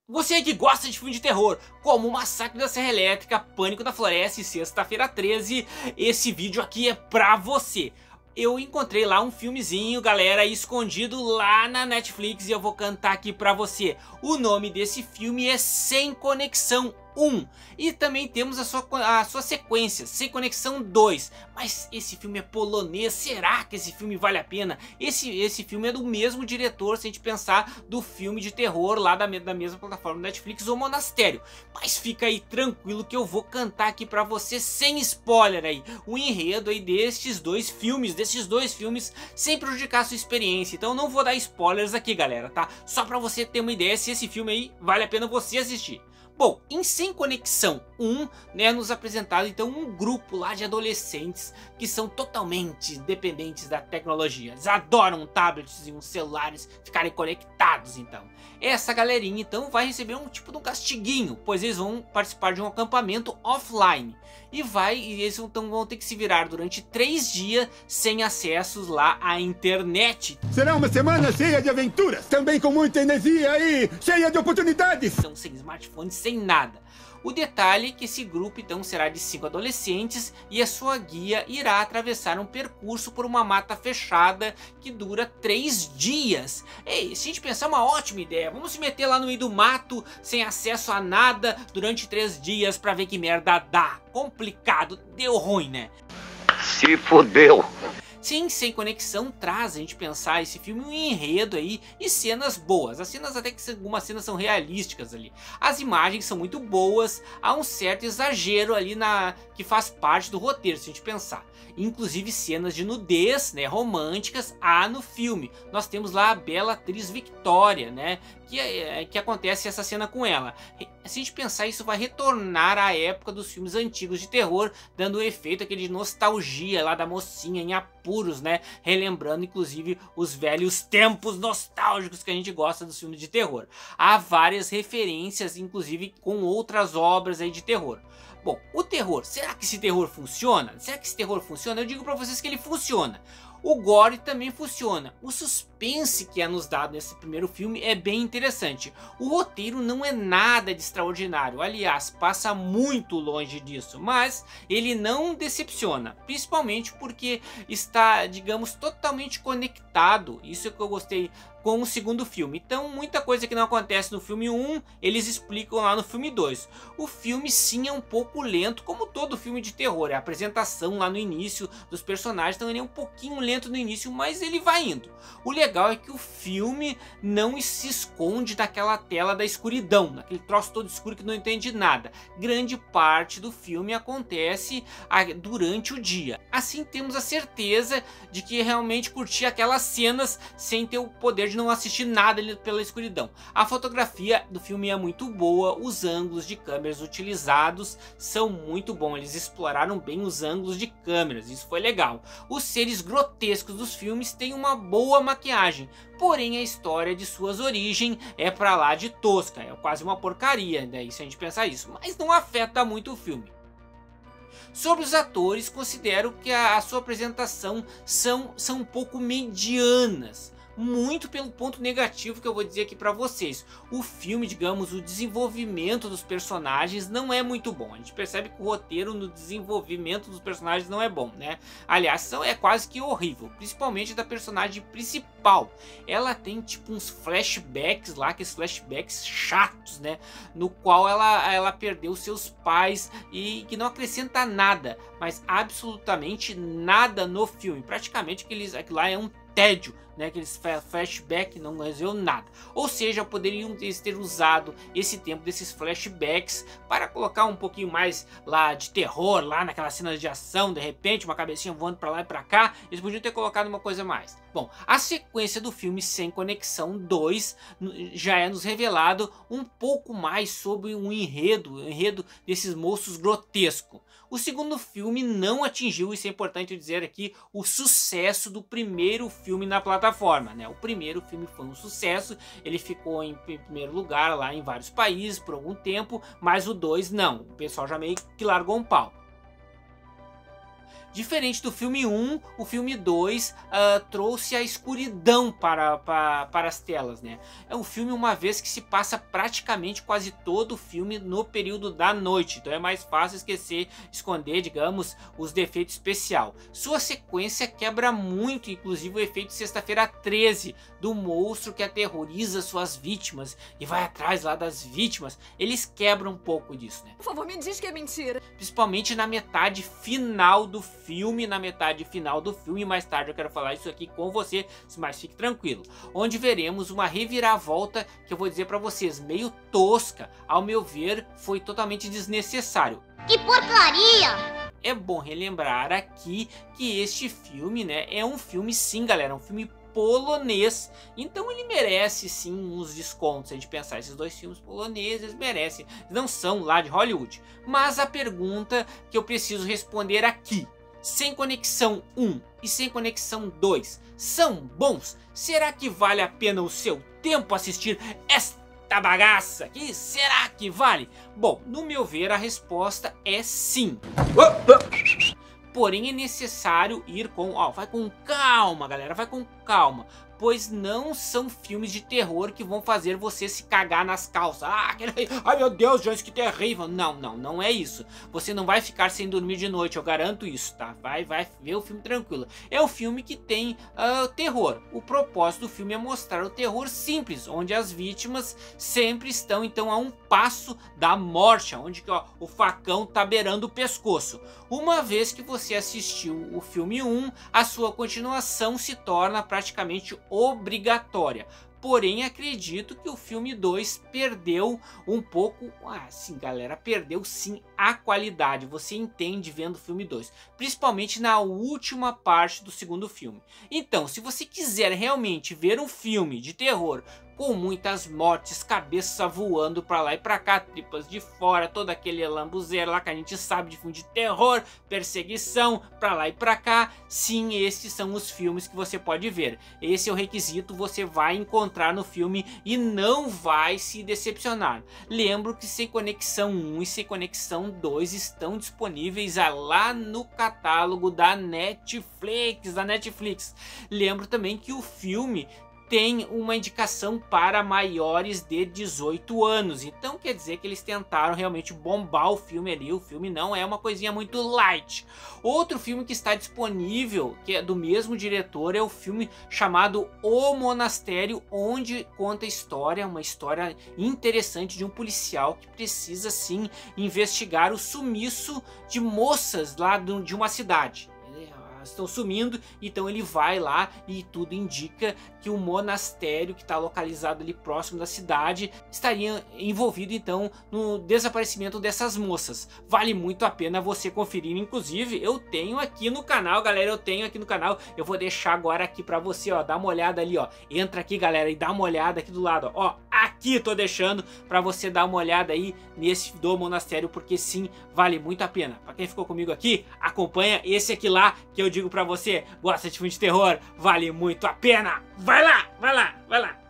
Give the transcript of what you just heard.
Você que gosta de filme de terror, como Massacre da Serra Elétrica, Pânico da Floresta e Sexta-feira 13, esse vídeo aqui é pra você. Eu encontrei lá um filmezinho, galera, escondido lá na Netflix e eu vou cantar aqui pra você. O nome desse filme é Sem Conexão 1 e também temos a sua sequência, Sem Conexão 2. Mas esse filme é polonês, será que esse filme vale a pena? Esse filme é do mesmo diretor, se a gente pensar, do filme de terror lá da mesma plataforma Netflix, O Monastério. Mas fica aí tranquilo que eu vou cantar aqui pra você sem spoiler aí, o enredo aí desses dois filmes, sem prejudicar a sua experiência. Então eu não vou dar spoilers aqui, galera, tá? Só pra você ter uma ideia se esse filme aí vale a pena você assistir. Bom, em Sem Conexão 1, né, nos apresentado então um grupo lá de adolescentes que são totalmente dependentes da tecnologia. Eles adoram tablets e uns celulares ficarem conectados então. Essa galerinha então vai receber um tipo de um castiguinho, pois eles vão participar de um acampamento offline. E eles vão ter que se virar durante 3 dias sem acessos lá à internet. Será uma semana cheia de aventuras, também com muita energia e cheia de oportunidades. Então sem smartphone, sem nada. O detalhe é que esse grupo então será de 5 adolescentes e a sua guia irá atravessar um percurso por uma mata fechada que dura 3 dias. Ei, se a gente pensar, uma ótima ideia. Vamos se meter lá no meio do mato, sem acesso a nada, durante 3 dias pra ver que merda dá. Complicado, deu ruim, né? Se fodeu. Sim, Sem Conexão traz a gente pensar esse filme um enredo aí e cenas boas. As cenas até que algumas cenas são realísticas ali. As imagens são muito boas, há um certo exagero ali que faz parte do roteiro, se a gente pensar. Inclusive cenas de nudez, né, românticas, há no filme. Nós temos lá a bela atriz Victoria, né, que acontece essa cena com ela. Se a gente pensar, isso vai retornar à época dos filmes antigos de terror, dando o efeito aquele de nostalgia lá da mocinha em apuros, né, relembrando inclusive os velhos tempos nostálgicos que a gente gosta dos filmes de terror. Há várias referências, inclusive com outras obras aí de terror. Bom, o terror, será que esse terror funciona? Será que esse terror funciona? Eu digo pra vocês que ele funciona. O gore também funciona. O suspense que é nos dado nesse primeiro filme é bem interessante. O roteiro não é nada de extraordinário, aliás, passa muito longe disso, mas ele não decepciona, principalmente porque está, digamos, totalmente conectado, isso é que eu gostei, com o segundo filme. Então muita coisa que não acontece no filme 1, eles explicam lá no filme 2. O filme sim é um pouco lento, como todo filme de terror. A apresentação lá no início dos personagens também é um pouquinho lento no início, mas ele vai indo. O legal é que o filme não se esconde daquela tela da escuridão, naquele troço todo escuro que não entende nada. Grande parte do filme acontece durante o dia. Assim temos a certeza de que realmente curtir aquelas cenas sem ter o poder de não assistir nada pela escuridão. A fotografia do filme é muito boa, os ângulos de câmeras utilizados são muito bons, eles exploraram bem os ângulos de câmeras, isso foi legal. Os seres grotescos dos filmes têm uma boa maquiagem, porém a história de suas origens é pra lá de tosca, é quase uma porcaria, daí se a gente pensar isso, mas não afeta muito o filme. Sobre os atores, considero que a sua apresentação são um pouco medianas. Muito pelo ponto negativo que eu vou dizer aqui pra vocês. O filme, digamos, o desenvolvimento dos personagens não é muito bom. A gente percebe que o roteiro no desenvolvimento dos personagens não é bom, né? Aliás, é quase que horrível, principalmente da personagem principal. Ela tem tipo uns flashbacks lá, aqueles flashbacks chatos, né? No qual ela perdeu seus pais e que não acrescenta nada, mas absolutamente nada no filme. Praticamente aquilo lá é um tédio, né? Aqueles flashbacks não resolveu nada. Ou seja, poderiam ter usado esse tempo desses flashbacks para colocar um pouquinho mais lá de terror, lá naquelas cenas de ação, de repente uma cabecinha voando para lá e para cá. Eles podiam ter colocado uma coisa a mais. Bom, a sequência do filme Sem Conexão 2 já é nos revelado um pouco mais sobre o enredo desses monstros grotescos. O segundo filme não atingiu, isso é importante dizer aqui, o sucesso do primeiro filme na plataforma, né? O primeiro filme foi um sucesso, ele ficou em primeiro lugar lá em vários países por algum tempo, mas o 2 não, o pessoal já meio que largou um pau. Diferente do filme 1, o filme 2 trouxe a escuridão para as telas, né? É um filme, uma vez que se passa praticamente quase todo o filme no período da noite, então é mais fácil esconder, digamos, os defeitos especiais. Sua sequência quebra muito, inclusive o efeito Sexta-feira 13, do monstro que aterroriza suas vítimas e vai atrás lá das vítimas. Eles quebram um pouco disso, né? Por favor, me diz que é mentira. Principalmente na metade final do filme, mais tarde eu quero falar isso aqui com você, mas fique tranquilo, onde veremos uma reviravolta que eu vou dizer pra vocês, meio tosca, ao meu ver, foi totalmente desnecessário. Que porcaria! É bom relembrar aqui que este filme, né, é um filme sim, galera, um filme polonês, então ele merece sim uns descontos. Se a gente pensar, esses dois filmes poloneses merecem, não são lá de Hollywood. Mas a pergunta que eu preciso responder aqui: Sem Conexão 1 e Sem Conexão 2 são bons? Será que vale a pena o seu tempo assistir esta bagaça? Que será que vale? Bom, no meu ver a resposta é sim. Porém é necessário ir vai com calma, galera, vai com calma, pois não são filmes de terror que vão fazer você se cagar nas calças. Ai meu Deus, gente, que terrível. Não é isso. Você não vai ficar sem dormir de noite, eu garanto isso, tá? Vai ver o filme tranquilo. É um filme que tem terror. O propósito do filme é mostrar o terror simples, onde as vítimas sempre estão então a um passo da morte, onde que, o facão tá beirando o pescoço. Uma vez que você assistiu o filme 1, a sua continuação se torna praticamente obrigatória. Porém, acredito que o filme 2 perdeu um pouco, sim, galera, perdeu sim a qualidade. Você entende vendo o filme 2, principalmente na última parte do segundo filme. Então, se você quiser realmente ver um filme de terror com muitas mortes, cabeça voando pra lá e pra cá, tripas de fora, todo aquele lambuzeiro lá que a gente sabe de filme de terror, perseguição, pra lá e pra cá, sim, esses são os filmes que você pode ver. Esse é o requisito, você vai encontrar no filme e não vai se decepcionar. Lembro que Sem Conexão 1 e Sem Conexão 2 estão disponíveis lá no catálogo da Netflix. Lembro também que o filme tem uma indicação para maiores de 18 anos, então quer dizer que eles tentaram realmente bombar o filme ali. O filme não é uma coisinha muito light. Outro filme que está disponível, que é do mesmo diretor, é o filme chamado O Monastério, onde conta uma história interessante de um policial que precisa sim investigar o sumiço de moças lá de uma cidade. Estão sumindo, então ele vai lá e tudo indica que o monastério, que está localizado ali próximo da cidade, estaria envolvido então no desaparecimento dessas moças. Vale muito a pena você conferir. Inclusive eu tenho aqui no canal, galera, eu vou deixar agora aqui para você, dá uma olhada ali, entra aqui, galera, e dá uma olhada aqui do lado, aqui tô deixando para você dar uma olhada aí nesse do monastério, porque sim, vale muito a pena. Para quem ficou comigo aqui, acompanha esse aqui lá, que eu digo pra você, gosta de filme de terror, vale muito a pena. Vai lá, vai lá, vai lá.